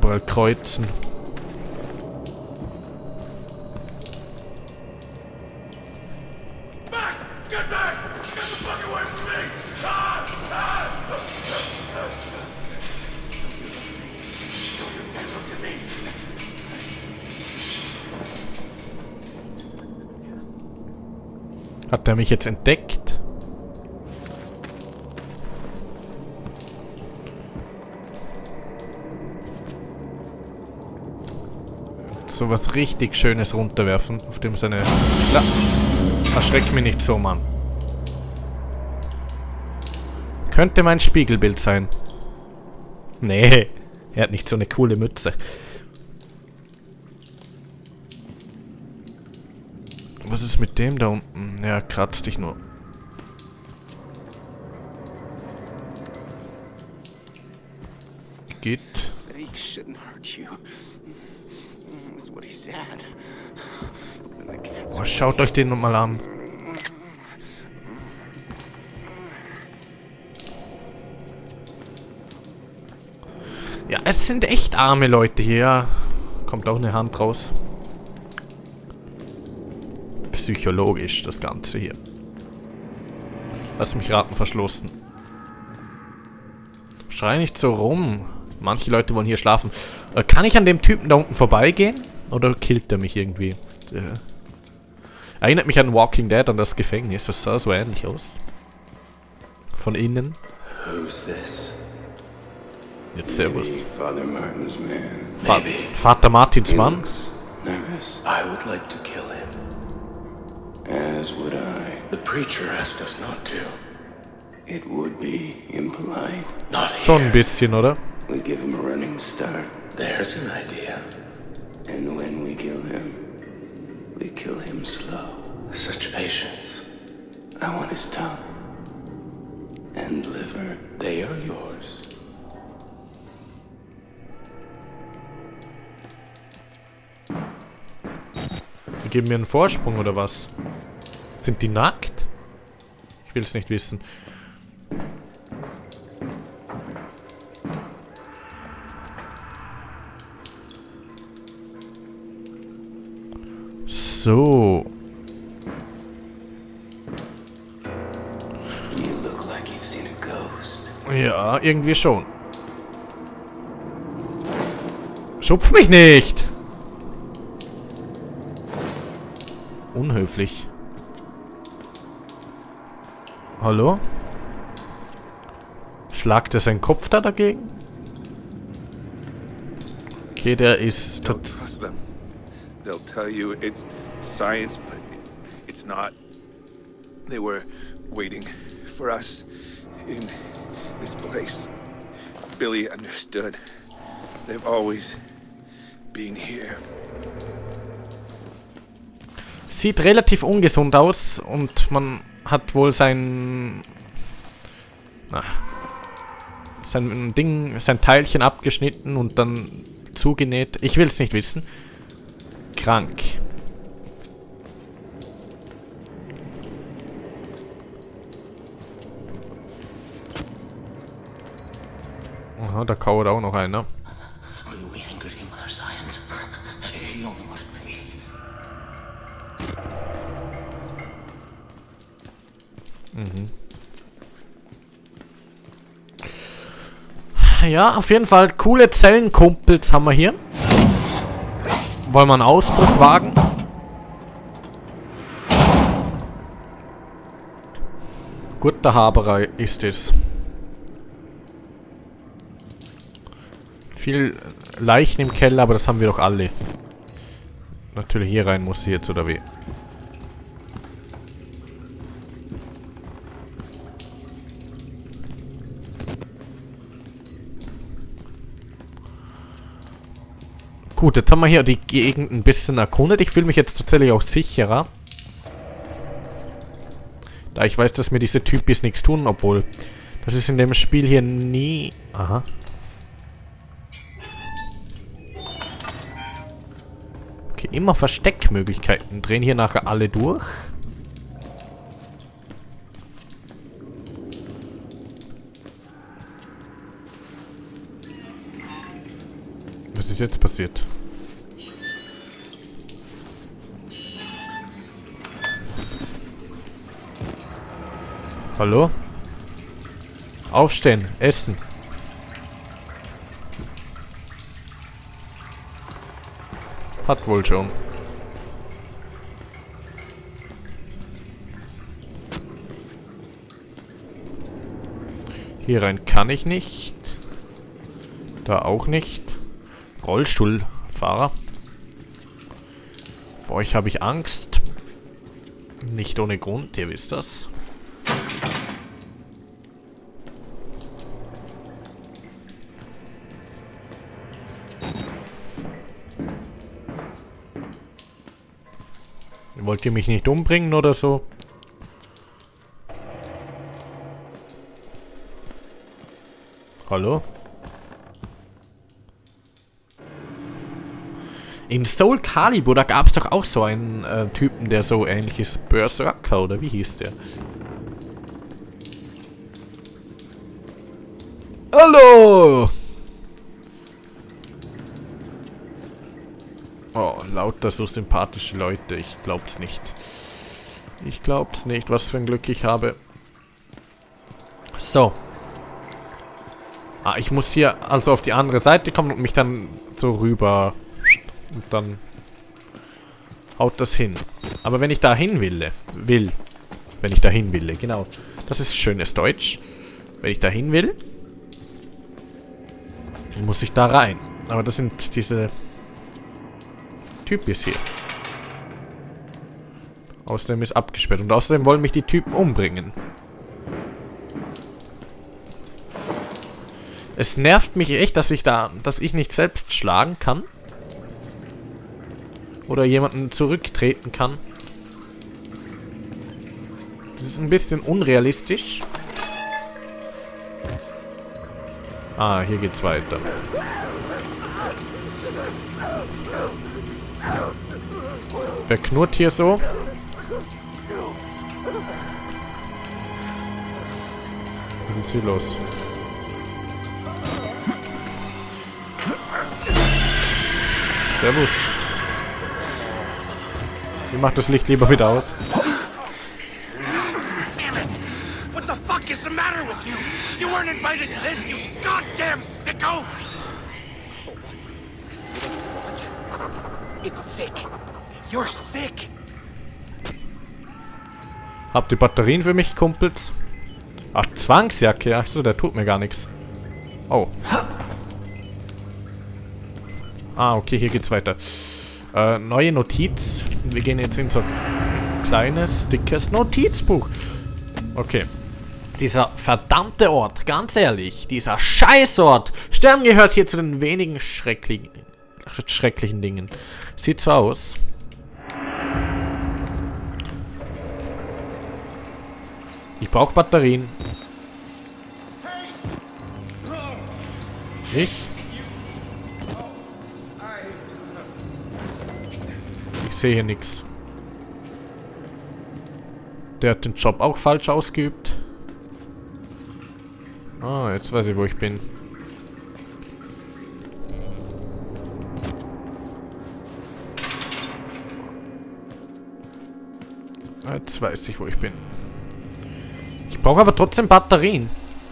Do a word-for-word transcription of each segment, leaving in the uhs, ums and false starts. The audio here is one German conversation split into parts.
überall kreuzen. Hat er mich jetzt entdeckt? So was richtig Schönes runterwerfen, auf dem seine... Ja. Erschreck mich nicht so, Mann. Könnte mein Spiegelbild sein. Nee, er hat nicht so eine coole Mütze. Was ist mit dem da unten? Ja, kratzt dich nur. Geht. Oh, schaut euch den mal an. Ja, es sind echt arme Leute hier. Kommt auch eine Hand raus. Psychologisch, das Ganze hier. Lass mich raten, verschlossen. Schrei nicht so rum. Manche Leute wollen hier schlafen. Äh, kann ich an dem Typen da unten vorbeigehen? Oder killt er mich irgendwie? Äh, erinnert mich an Walking Dead, an das Gefängnis. Das sah so ähnlich aus. Von innen. Who's this? Jetzt servus. Father Martin's man. Va Vater Martins Mann? Nervous. I would like to kill him. As would I. The preacher asked us not to. It would be impolite. Not here. Schon ein bisschen, oder? We give him a running start. There's an idea. And when we kill him, we kill him slow. Such patience. I want his tongue. And liver. They are yours. Sie geben mir einen Vorsprung, oder was? Sind die nackt? Ich will es nicht wissen. So. You look like you've seen a ghost. Ja, irgendwie schon. Schupf mich nicht! Unhöflich. Hallo? Schlagt er seinen Kopf da dagegen? Okay, der ist... Don't trust them. They'll tell you it's science, but it's not. They were waiting for us in this place. Billy understood. They've always been here. Sieht relativ ungesund aus und man hat wohl sein... Na, sein Ding, sein Teilchen abgeschnitten und dann zugenäht. Ich will es nicht wissen. Krank. Aha, da kauert auch noch einer. Mhm. Ja, auf jeden Fall coole Zellenkumpels haben wir hier. Wollen wir einen Ausbruch wagen? Guter Haberei ist es. Viel Leichen im Keller, aber das haben wir doch alle. Natürlich hier rein muss sie jetzt, oder wie? Gut, jetzt haben wir hier die Gegend ein bisschen erkundet. Ich fühle mich jetzt tatsächlich auch sicherer. Da ich weiß, dass mir diese Typis nichts tun, obwohl das ist in dem Spiel hier nie... Aha. Okay, immer Versteckmöglichkeiten. Drehen hier nachher alle durch. ist jetzt passiert? Hallo? Aufstehen, essen. Hat wohl schon. Hier rein kann ich nicht. Da auch nicht. Rollstuhlfahrer. Vor euch habe ich Angst. Nicht ohne Grund, ihr wisst das. Wollt ihr mich nicht umbringen oder so? Hallo? In Soul Calibur, da gab es doch auch so einen äh, Typen, der so ähnlich ist. Berserker, oder wie hieß der? Hallo! Oh, lauter so sympathische Leute. Ich glaub's nicht. Ich glaub's nicht, was für ein Glück ich habe. So. Ah, ich muss hier also auf die andere Seite kommen und mich dann so rüber... Und dann haut das hin. Aber wenn ich da hin will, will, wenn ich da hin will, genau. Das ist schönes Deutsch. Wenn ich da hin will, muss ich da rein. Aber das sind diese Typis hier. Außerdem ist abgesperrt. Und außerdem wollen mich die Typen umbringen. Es nervt mich echt, dass ich da, dass ich nicht selbst schlagen kann. Oder jemanden zurücktreten kann. Das ist ein bisschen unrealistisch. Ah, hier geht's weiter. Wer knurrt hier so? Was ist hier los? Servus. Ich mach das Licht lieber wieder aus. What the fuck is the matter with you? You weren't invited to this, you goddamn sicko! It's sick. You're sick. Habt ihr Batterien für mich, Kumpels? Ach, Zwangsjacke. Ach so, der tut mir gar nichts. Oh. Ah, okay, hier geht's weiter. Äh, neue Notiz. Wir gehen jetzt in so ein kleines, dickes Notizbuch. Okay. Dieser verdammte Ort, ganz ehrlich, dieser Scheißort. Sterben gehört hier zu den wenigen schrecklichen, schrecklichen Dingen. Sieht so aus. Ich brauche Batterien. Ich? Ich sehe hier nichts. Der hat den Job auch falsch ausgeübt. Ah, jetzt weiß ich, wo ich bin. Jetzt weiß ich, wo ich bin. Ich brauche aber trotzdem Batterien.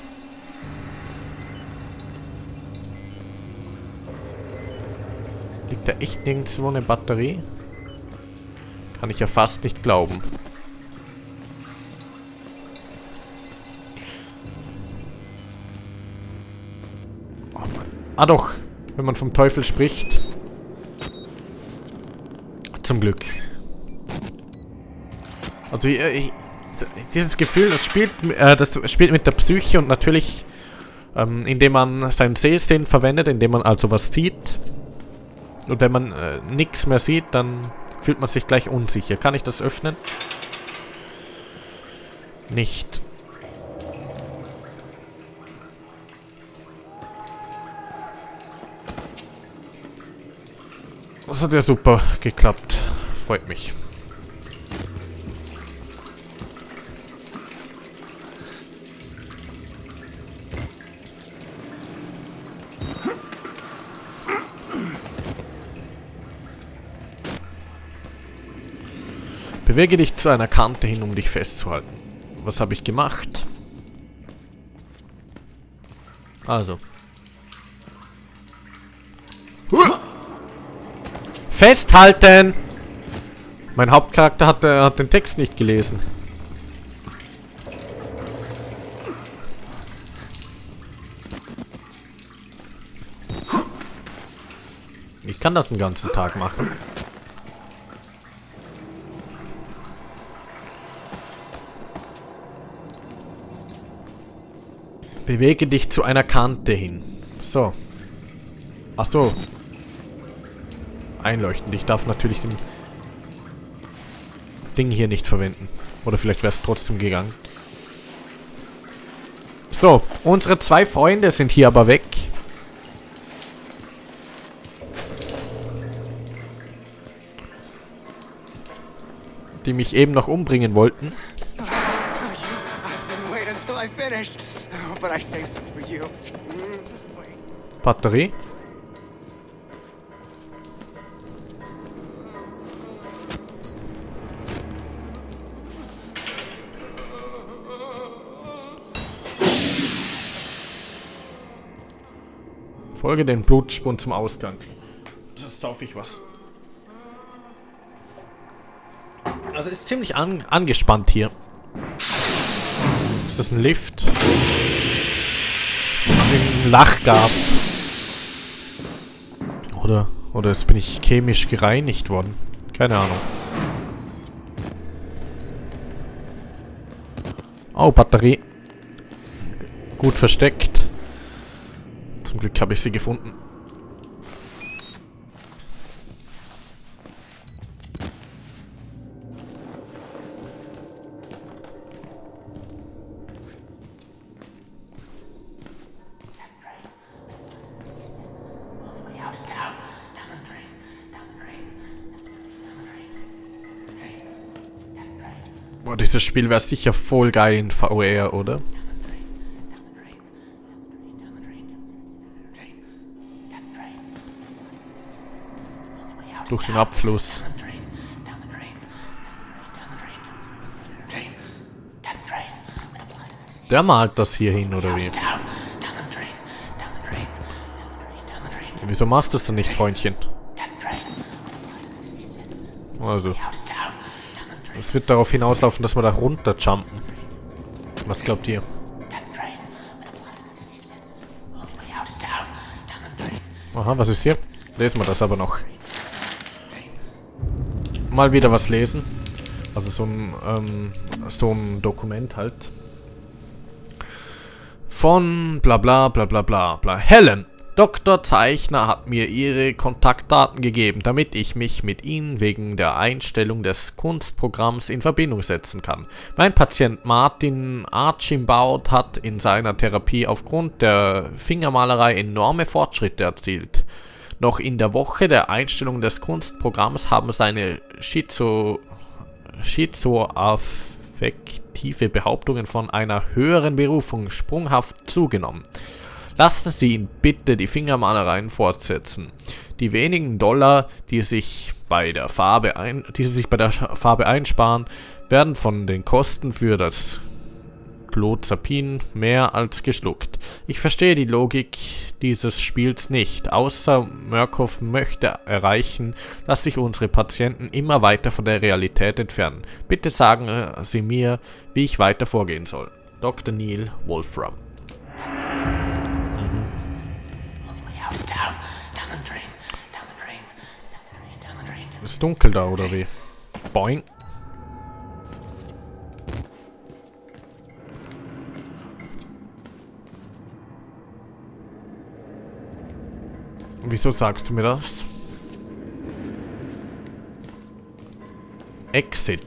Liegt da echt nirgendwo eine Batterie? Kann ich ja fast nicht glauben. Oh Mann. Ah doch, wenn man vom Teufel spricht. Zum Glück. Also ich, dieses Gefühl, das spielt, äh, das spielt mit der Psyche und natürlich, ähm, indem man seinen Sehsinn verwendet, indem man also was sieht. Und wenn man äh, nichts mehr sieht, dann fühlt man sich gleich unsicher. Kann ich das öffnen? Nicht. Das hat ja super geklappt. Freut mich. Bewege dich zu einer Kante hin, um dich festzuhalten. Was habe ich gemacht? Also. Festhalten! Mein Hauptcharakter hat, äh, hat den Text nicht gelesen. Ich kann das den ganzen Tag machen. Bewege dich zu einer Kante hin. So. Ach so. Einleuchtend. Ich darf natürlich den Ding hier nicht verwenden. Oder vielleicht wäre es trotzdem gegangen. So. Unsere zwei Freunde sind hier aber weg. Die mich eben noch umbringen wollten. Batterie. Folge den Blutspuren zum Ausgang. Das sauf ich was. Also ist ziemlich an, angespannt hier. Ist das ein Lift? Das ist ein Lachgas. Oder, oder jetzt bin ich chemisch gereinigt worden. Keine Ahnung. Oh, Batterie. Gut versteckt. Zum Glück habe ich sie gefunden. Boah, dieses Spiel wäre sicher voll geil in V R, oder? Durch den Abfluss. Der malt das hier hin, oder wie? Wieso machst du es denn nicht, Freundchen? Also. Es wird darauf hinauslaufen, dass wir da runter jumpen. Was glaubt ihr? Aha, was ist hier? Lesen wir das aber noch. Mal wieder was lesen. Also so ein, ähm, so ein Dokument halt. Von bla bla bla bla bla bla. Helen! Doktor Zeichner hat mir ihre Kontaktdaten gegeben, damit ich mich mit ihnen wegen der Einstellung des Kunstprogramms in Verbindung setzen kann. Mein Patient Martin Archimbaud hat in seiner Therapie aufgrund der Fingermalerei enorme Fortschritte erzielt. Noch in der Woche der Einstellung des Kunstprogramms haben seine Schizo schizoaffektive Behauptungen von einer höheren Berufung sprunghaft zugenommen. Lassen Sie ihn bitte die Fingermalereien fortsetzen. Die wenigen Dollar, die sich bei der Farbe ein, die Sie sich bei der Farbe einsparen, werden von den Kosten für das Clozapin mehr als geschluckt. Ich verstehe die Logik dieses Spiels nicht, außer Murkoff möchte erreichen, dass sich unsere Patienten immer weiter von der Realität entfernen. Bitte sagen Sie mir, wie ich weiter vorgehen soll. Doktor Neil Wolfram. Ist dunkel da, oder wie? Boing. Wieso sagst du mir das? Exit.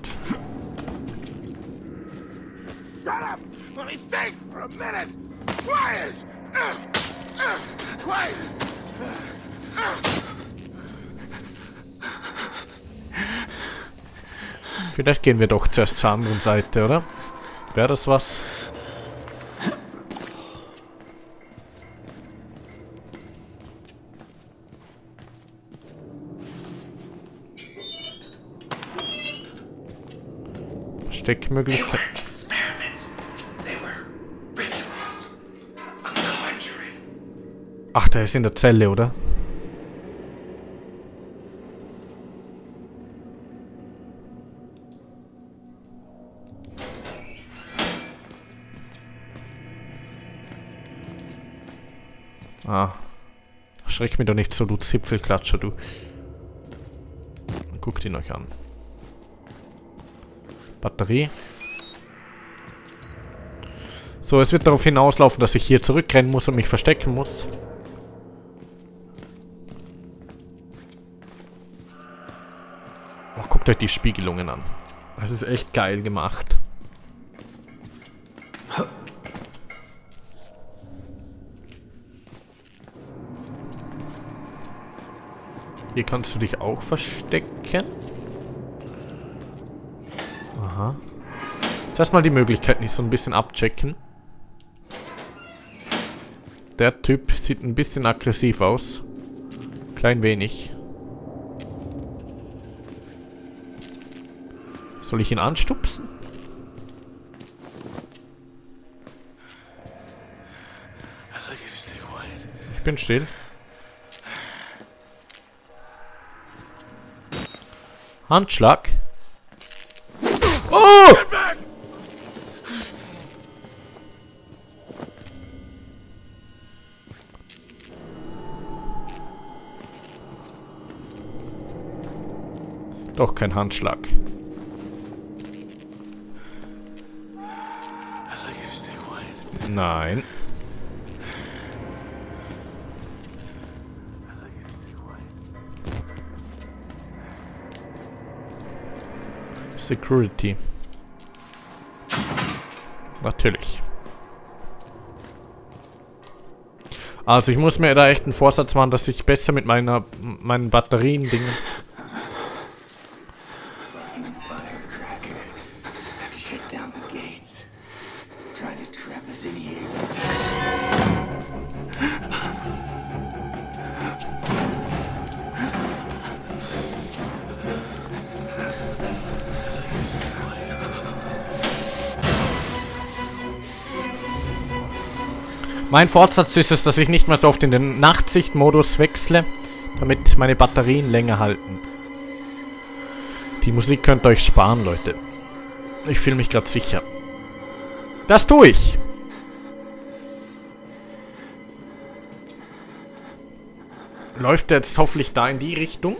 Shut up! Let me think for a minute! Quiet! Uh, uh, quiet! Uh, uh. Vielleicht gehen wir doch zuerst zur anderen Seite, oder? Wäre das was? Versteckmöglichkeit. Ach, der ist in der Zelle, oder? Ah. Schreck mich doch nicht so, du Zipfelklatscher, du. Guckt ihn euch an. Batterie. So, es wird darauf hinauslaufen, dass ich hier zurückrennen muss und mich verstecken muss. Oh, guckt euch die Spiegelungen an. Das ist echt geil gemacht. Hier kannst du dich auch verstecken. Aha. Jetzt erstmal die Möglichkeit nicht so ein bisschen abchecken. Der Typ sieht ein bisschen aggressiv aus. Klein wenig. Soll ich ihn anstupsen? Ich bin still. Handschlag. Oh! Doch kein Handschlag. Nein. Security. Natürlich. Also ich muss mir da echt einen Vorsatz machen, dass ich besser mit meiner meinen Batterien-Dingen... Mein Vorsatz ist es, dass ich nicht mehr so oft in den Nachtsicht-Modus wechsle, damit meine Batterien länger halten. Die Musik könnt ihr euch sparen, Leute. Ich fühle mich gerade sicher. Das tue ich! Läuft er jetzt hoffentlich da in die Richtung?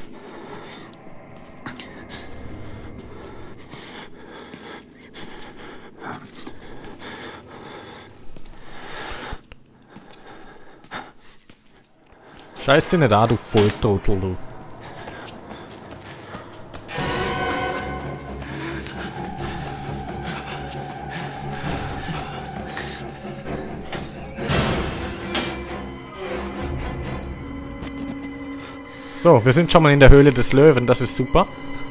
Scheiß dir nicht an, du Volltrottel, du. So, wir sind schon mal in der Höhle des Löwen, das ist super.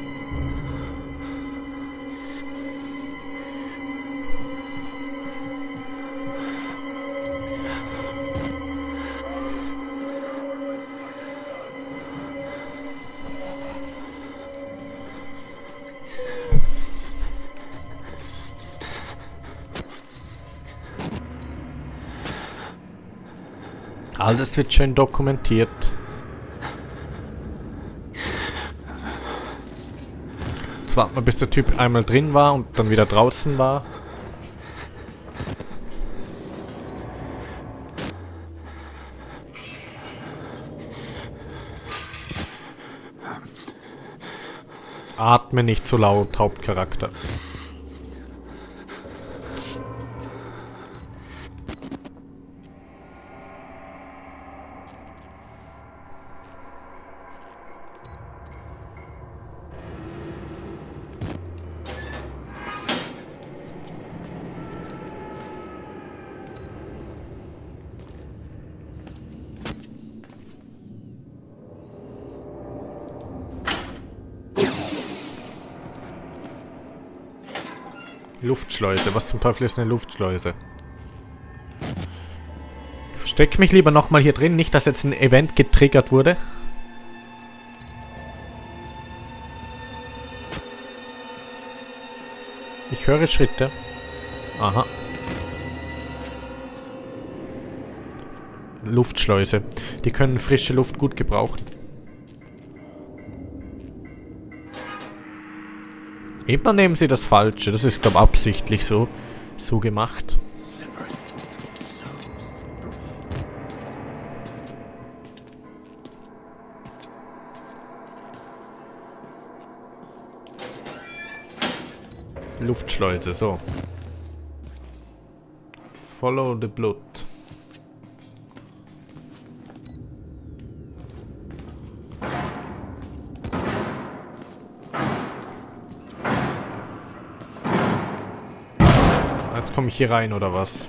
Alles wird schön dokumentiert. Jetzt warten wir, bis der Typ einmal drin war und dann wieder draußen war. Atme nicht so laut, Hauptcharakter. Luftschleuse. Was zum Teufel ist eine Luftschleuse? Ich verstecke mich lieber nochmal hier drin. Nicht, dass jetzt ein Event getriggert wurde. Ich höre Schritte. Aha. Luftschleuse. Die können frische Luft gut gebrauchen. Immer nehmen sie das Falsche. Das ist, glaube ich, absichtlich so, so gemacht. Luftschleuse, so. Follow the blood. Jetzt komme ich hier rein, oder was?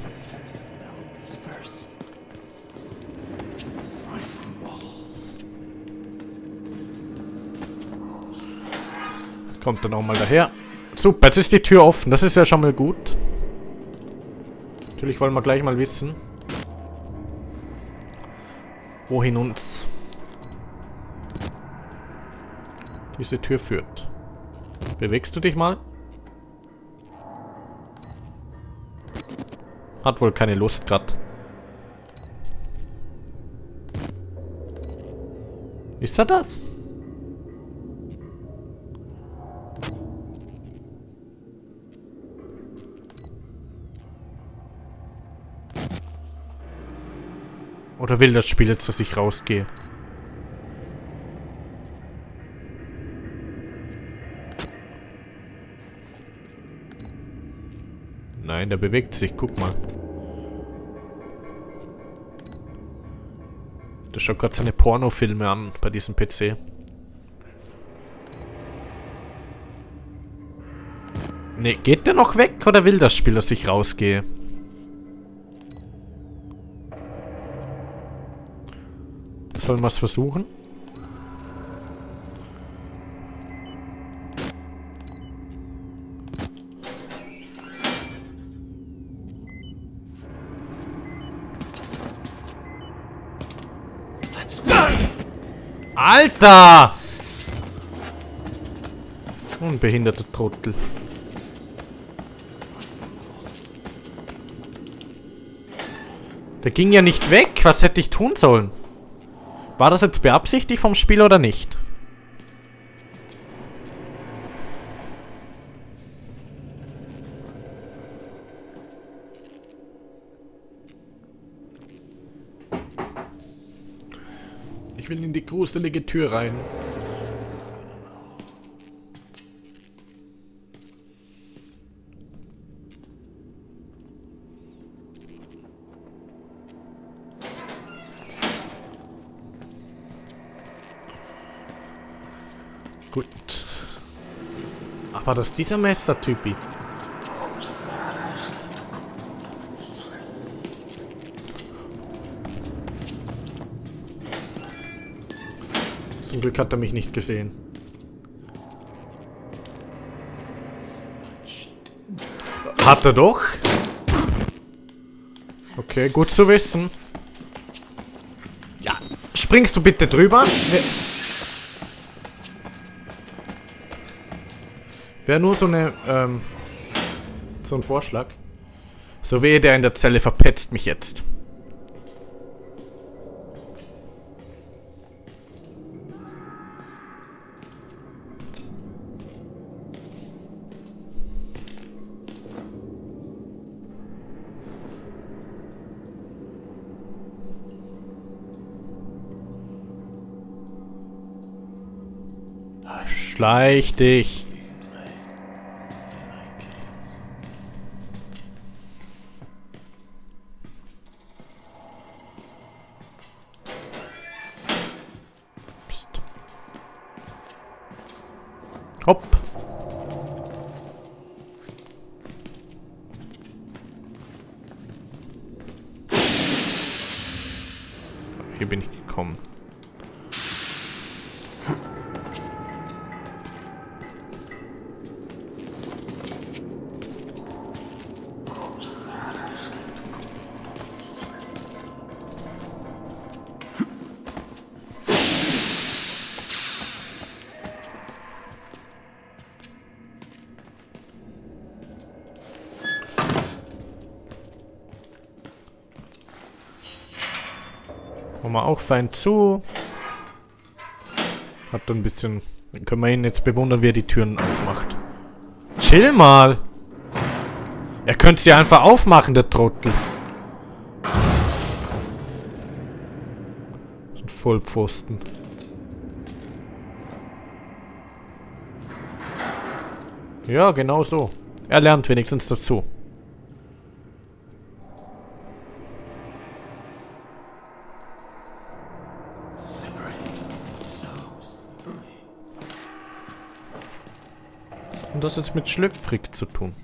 Kommt dann auch mal daher. Super, jetzt ist die Tür offen. Das ist ja schon mal gut. Natürlich wollen wir gleich mal wissen, wohin uns diese Tür führt. Bewegst du dich mal? Hat wohl keine Lust gerade. Ist er das? Oder will das Spiel jetzt, dass ich rausgehe? Nein, der bewegt sich. Guck mal. Der schaut gerade seine Pornofilme an bei diesem P C. Ne, geht der noch weg oder will das Spiel, dass ich rausgehe? Sollen wir es versuchen? Alter! Unbehinderter Trottel. Der ging ja nicht weg. Was hätte ich tun sollen? War das jetzt beabsichtigt vom Spiel oder nicht? Ich will in die gruselige Tür rein. Gut. Ach, war das dieser Meister-Typi? Zum Glück hat er mich nicht gesehen. Hat er doch? Okay, gut zu wissen. Ja, springst du bitte drüber? Wäre nur so eine, ähm, so ein Vorschlag. So wehe, der in der Zelle verpetzt mich jetzt. Schleich dich. Psst. Hopp. Hier bin ich gekommen. Machen wir auch fein zu. Hat ein bisschen... Dann können wir ihn jetzt bewundern, wie er die Türen aufmacht. Chill mal! Er könnte sie einfach aufmachen, der Trottel. Ein Vollpfosten. Ja, genau so. Er lernt wenigstens dazu. Und das jetzt mit schlüpfrig zu tun.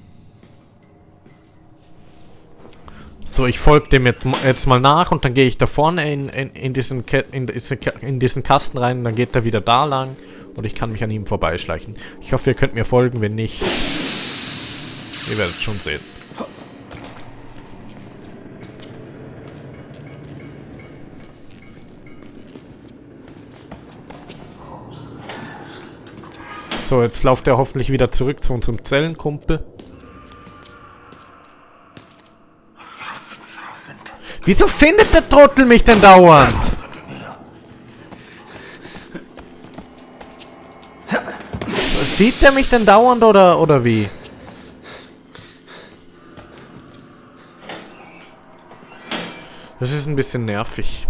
So, ich folge dem jetzt, jetzt mal nach und dann gehe ich da vorne in, in, in, diesen in, in diesen Kasten rein und dann geht er wieder da lang und ich kann mich an ihm vorbeischleichen. Ich hoffe, ihr könnt mir folgen, wenn nicht, ihr werdet schon sehen. So, jetzt lauft er hoffentlich wieder zurück zu unserem Zellenkumpel. Wieso findet der Trottel mich denn dauernd? Sieht er mich denn dauernd oder, oder wie? Das ist ein bisschen nervig.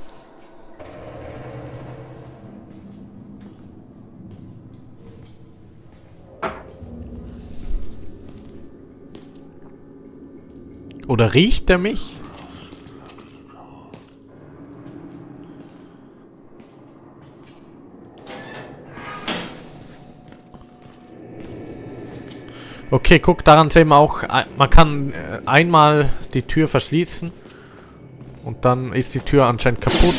Oder riecht er mich? Okay, guck, daran sehen wir auch, man kann einmal die Tür verschließen und dann ist die Tür anscheinend kaputt.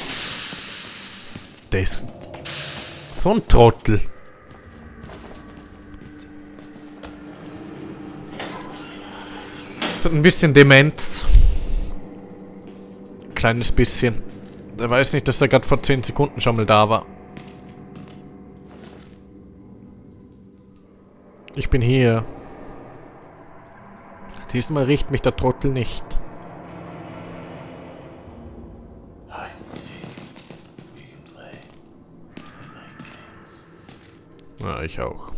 Der ist so ein Trottel. Ein bisschen Demenz. Kleines bisschen. Der weiß nicht, dass er gerade vor zehn Sekunden schon mal da war. Ich bin hier. Diesmal riecht mich der Trottel nicht. Ja, ich auch.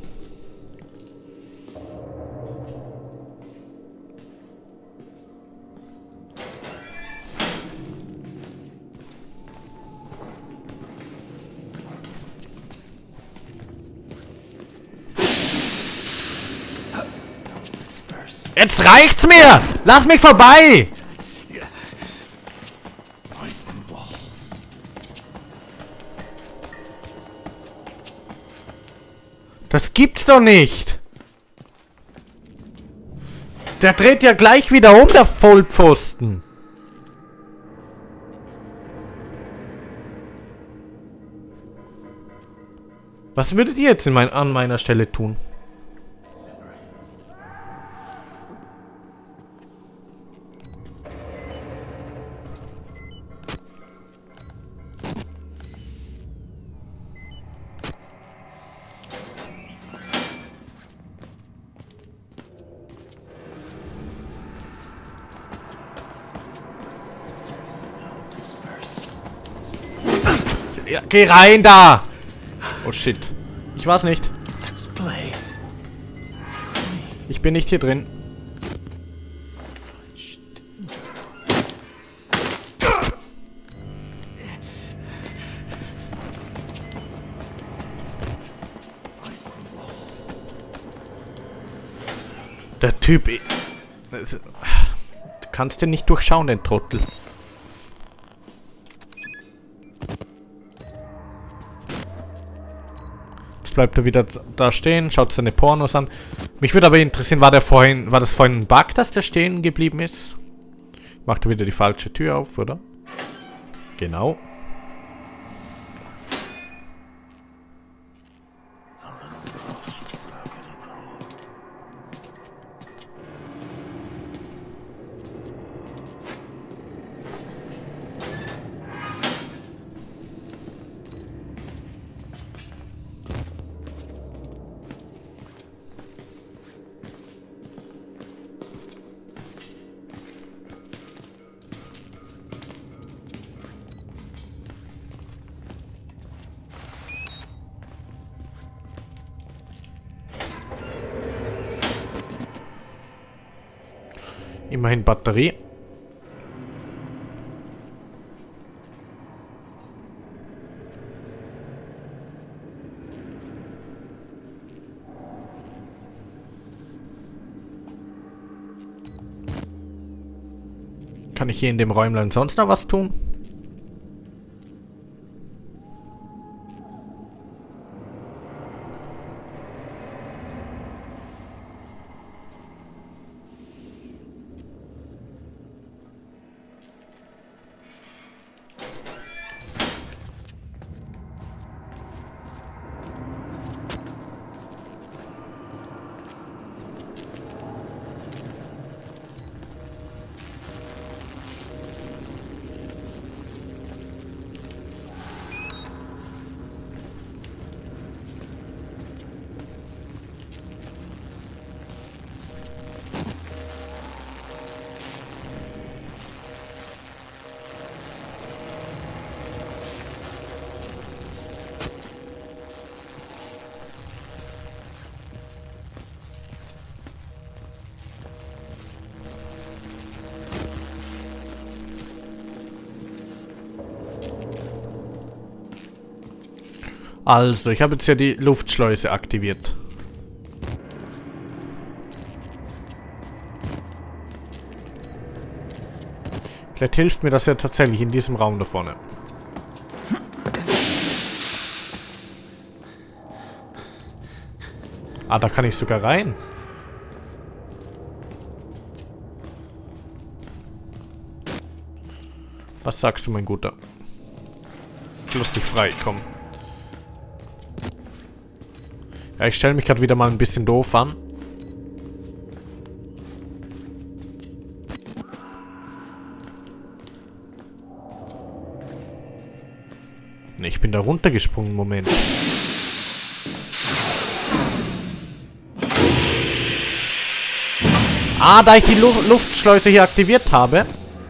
Jetzt reicht's mir! Lass mich vorbei! Das gibt's doch nicht! Der dreht ja gleich wieder um, der Vollpfosten! Was würdet ihr jetzt in mein, an meiner Stelle tun? Ja, geh rein da! Oh shit. Ich war's nicht. Ich bin nicht hier drin. Der Typ... Du kannst den nicht durchschauen, den Trottel. Bleibt er wieder da stehen, schaut seine Pornos an. Mich würde aber interessieren, war der vorhin, war das vorhin ein Bug, dass der stehen geblieben ist? Macht er wieder die falsche Tür auf, oder? Genau. Immerhin Batterie. Kann ich hier in dem Räumlein sonst noch was tun? Also, ich habe jetzt ja die Luftschleuse aktiviert. Vielleicht hilft mir das ja tatsächlich in diesem Raum da vorne. Ah, da kann ich sogar rein. Was sagst du, mein Guter? Lass dich frei, komm. Ja, ich stelle mich gerade wieder mal ein bisschen doof an. Ne, ich bin da runtergesprungen, Moment. Ah, da ich die Lu Luftschleuse hier aktiviert habe.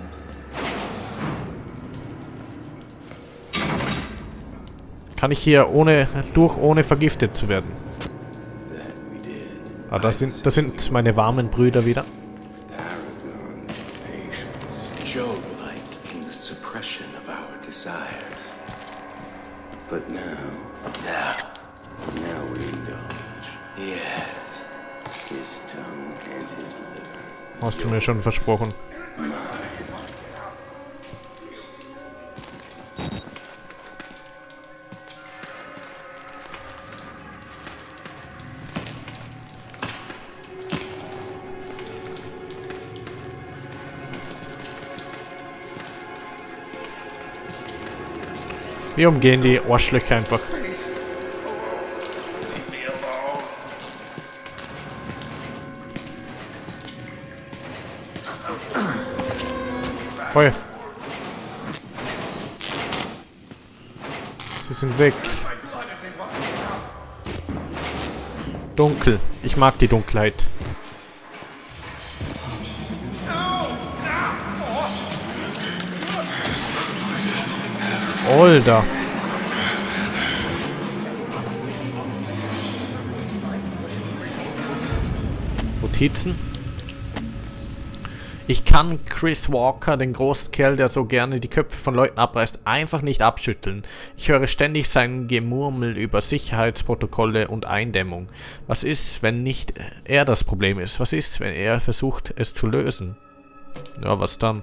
Kann ich hier ohne durch, ohne vergiftet zu werden. Ah, das sind, das sind meine warmen Brüder wieder. Job-like in the suppression of our desires. But now, now, now we indulge. Yes, his tongue and his liver. Hast du mir schon versprochen. Wir umgehen die Arschlöcher einfach. Heu. Sie sind weg. Dunkel. Ich mag die Dunkelheit. Alter. Notizen. Ich kann Chris Walker, den großen Kerl, der so gerne die Köpfe von Leuten abreißt, einfach nicht abschütteln. Ich höre ständig sein Gemurmel über Sicherheitsprotokolle und Eindämmung. Was ist, wenn nicht er das Problem ist? Was ist, wenn er versucht, es zu lösen? Ja, was dann?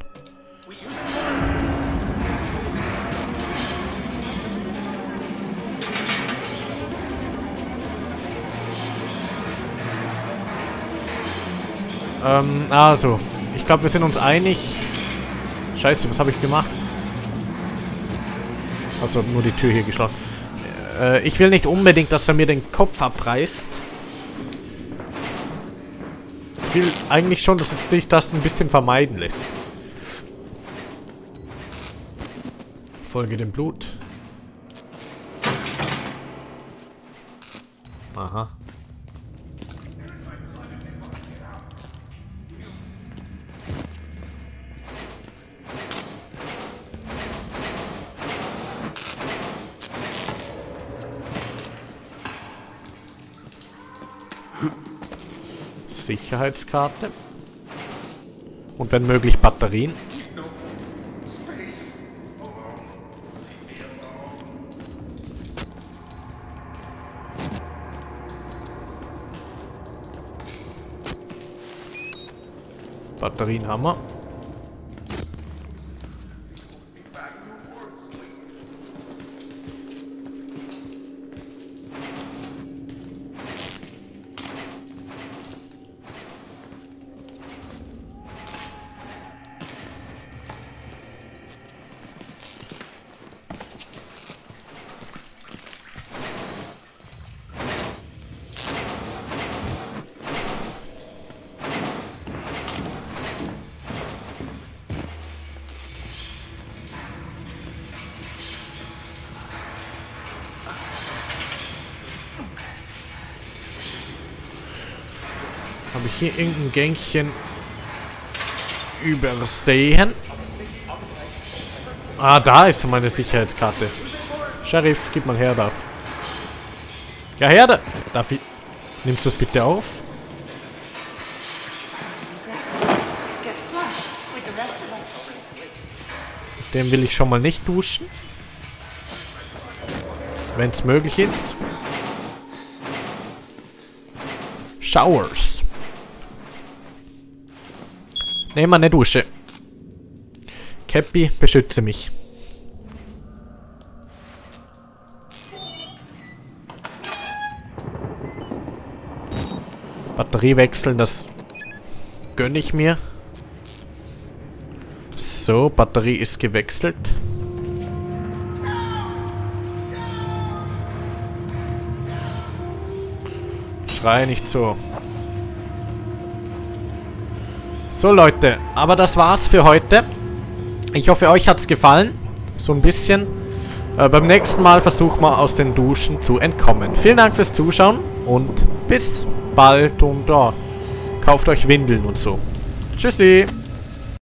Ähm, also, ich glaube, wir sind uns einig. Scheiße, was habe ich gemacht? Also, nur die Tür hier geschlossen. Äh, ich will nicht unbedingt, dass er mir den Kopf abreißt. Ich will eigentlich schon, dass es dich das ein bisschen vermeiden lässt. Folge dem Blut. Aha. Sicherheitskarte. Und wenn möglich Batterien. Batterien haben wir. Habe ich hier irgendein Gängchen übersehen? Ah, da ist meine Sicherheitskarte. Sheriff, gib mal her da. Ja, her da. Darf ich... Nimmst du es bitte auf? Den will ich schon mal nicht duschen. Wenn es möglich ist. Showers. Nehmen wir eine Dusche. Cappy, beschütze mich. Batterie wechseln, das gönne ich mir. So, Batterie ist gewechselt. Schrei nicht so. So Leute, aber das war's für heute. Ich hoffe, euch hat's gefallen. So ein bisschen. Äh, beim nächsten Mal versuchen wir aus den Duschen zu entkommen. Vielen Dank fürs Zuschauen und bis bald und oh, kauft euch Windeln und so. Tschüssi!